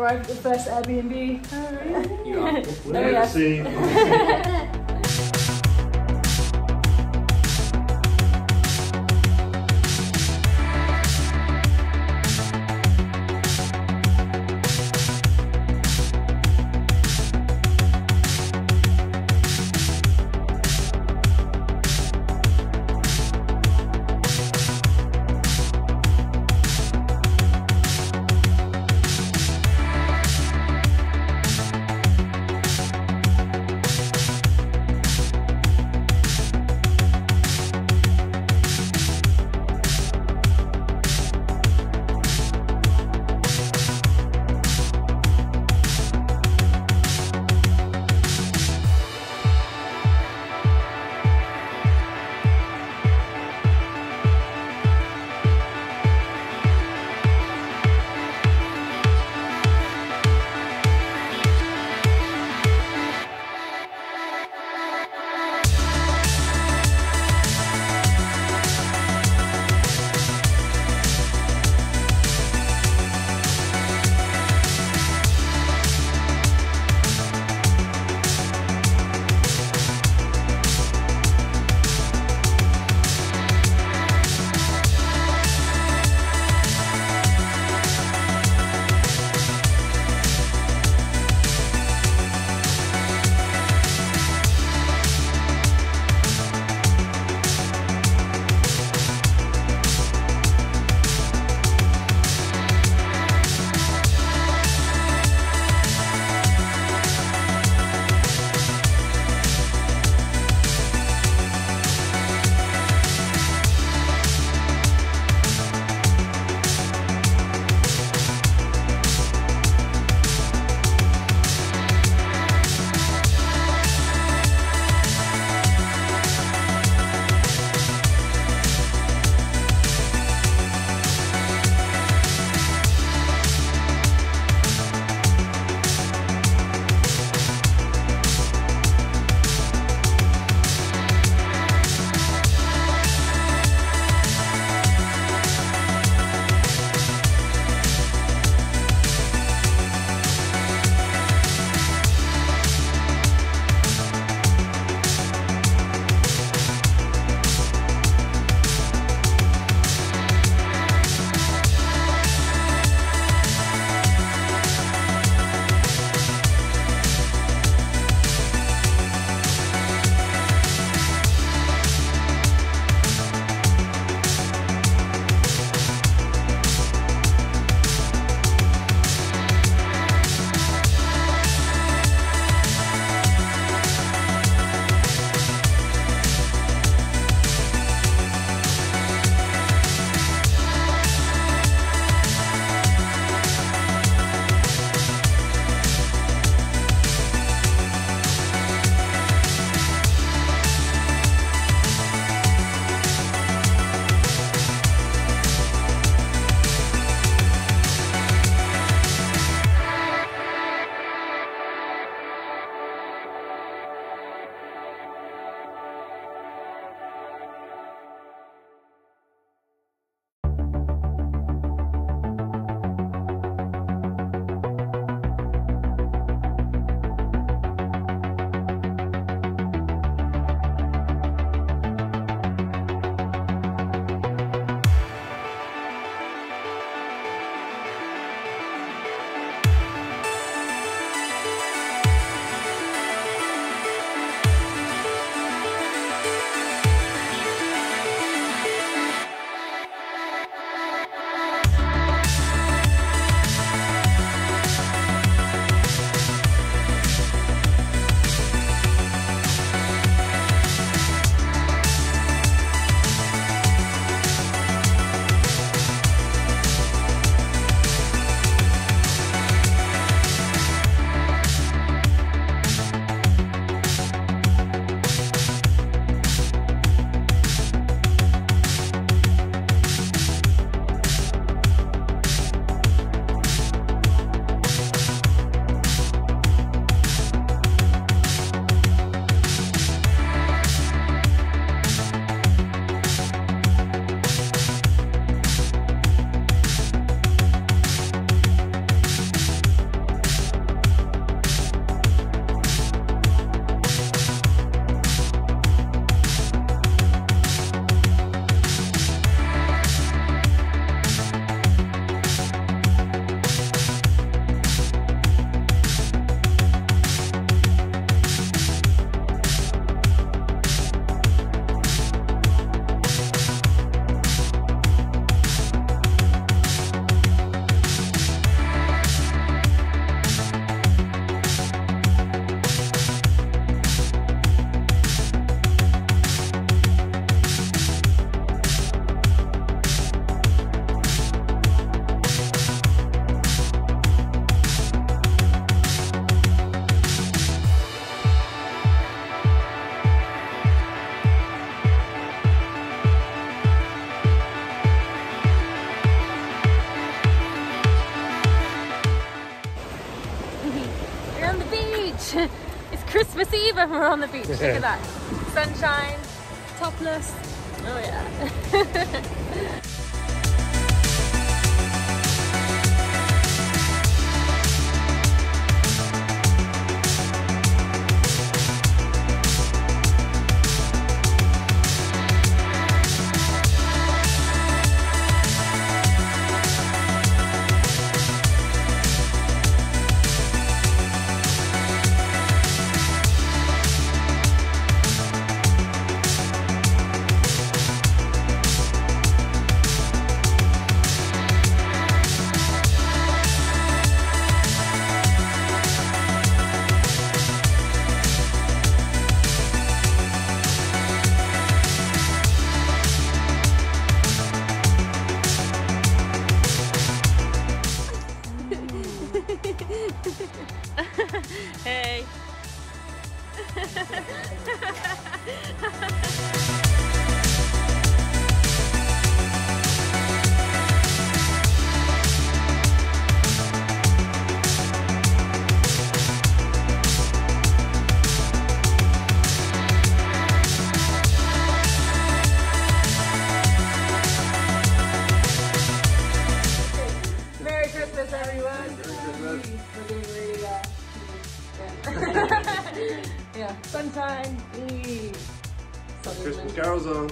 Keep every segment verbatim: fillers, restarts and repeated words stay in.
our first Airbnb. Yeah, we'll Oh, yeah. see. It's Christmas Eve and we're on the beach. Look at that. Sunshine, topless. Oh yeah. Hey. Merry Christmas, everyone. We're doing really well. Yeah, sunshine. Eee. Christmas carols on.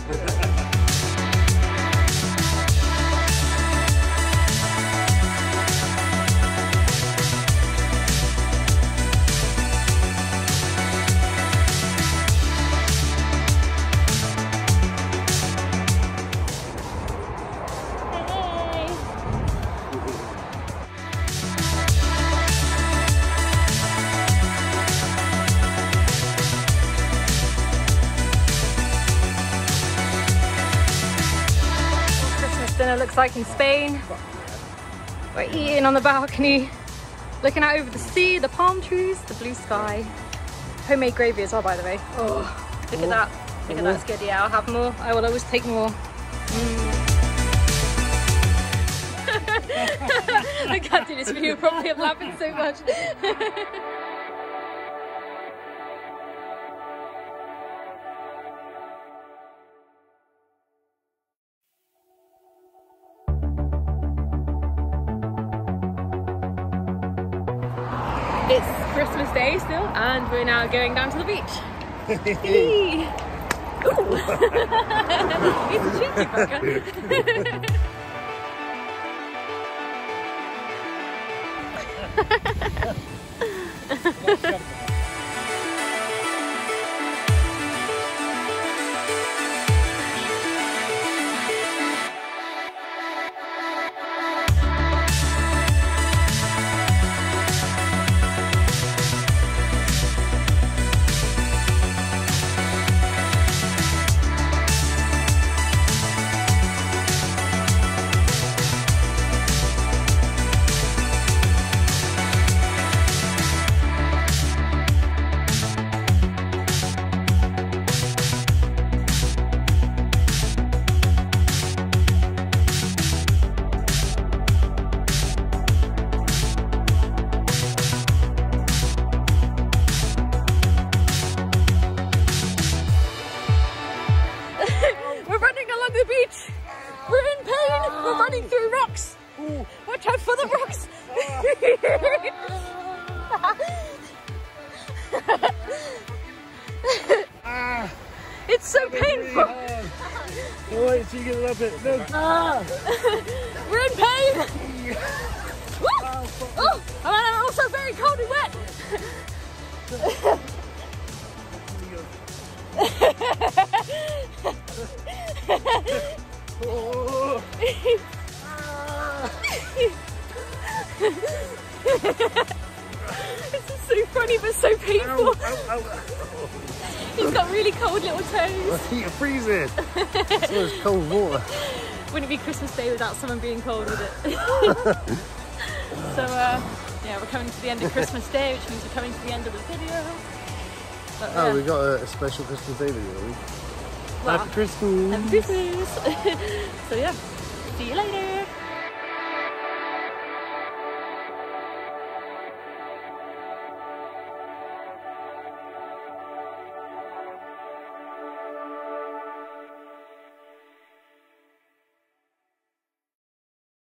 Dinner looks like in Spain. We're eating on the balcony, looking out over the sea, the palm trees, the blue sky. Homemade gravy as well, by the way. Oh, look at that. Look at that, it's good. Yeah, I'll have more. I will always take more. Mm. I can't do this video properly, I'm laughing so much. It's Christmas Day still, and we're now going down to the beach. Ooh! It's a cheeky fucker. Through rocks. Ooh. Watch out for the rocks. Ah, it's so painful. Really wait till you get a little bit. No. Ah. We're in pain. Oh, oh, and I'm also very cold and wet. Oh. This is so funny but so painful. Ow, ow, ow. He's got really cold little toes. You're freezing. So it's cold water. Wouldn't be Christmas Day without someone being cold, would it? So uh, yeah, we're coming to the end of Christmas Day, which means we're coming to the end of the video. But, oh, yeah. we got a, a special Christmas Day video. Well, Happy Christmas. Happy Christmas. So yeah, see you later.